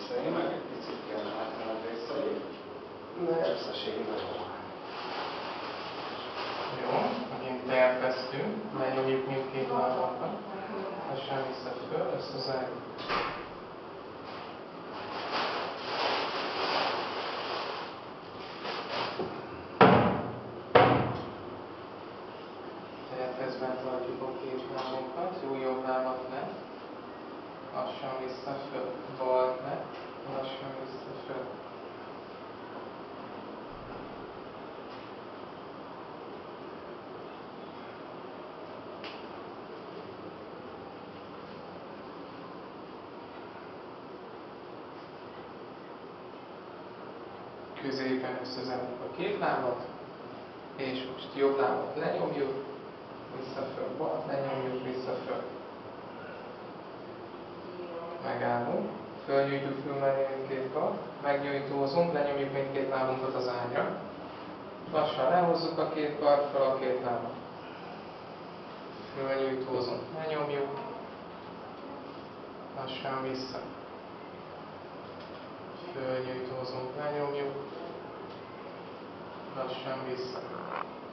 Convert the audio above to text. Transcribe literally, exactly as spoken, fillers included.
Tényleg egy picit kell hátra a részei, de összességében jó. Jó, megint terveztünk, lenyomjuk mindkét lábunkat, lassan vissza föl, összezárjuk. Tervezben tartjuk a két lábunkat, jó jobb lábat le, lassan vissza föl, balt le, lassan vissza föl. Középen összezárjuk a két lábat, és most jobb lábat lenyomjuk, vissza föl, balt lenyomjuk, vissza föl. Megállunk, fölnyújtjuk fölmelni mindkét kart, megnyújtózunk, lenyomjuk mindkét lábunkat az ágyra. Lassan lehozzuk a két kart, fel a két lábat. Fölnyújtózunk, lenyomjuk, lassan vissza. Fölnyújtózunk, lenyomjuk, lassan vissza.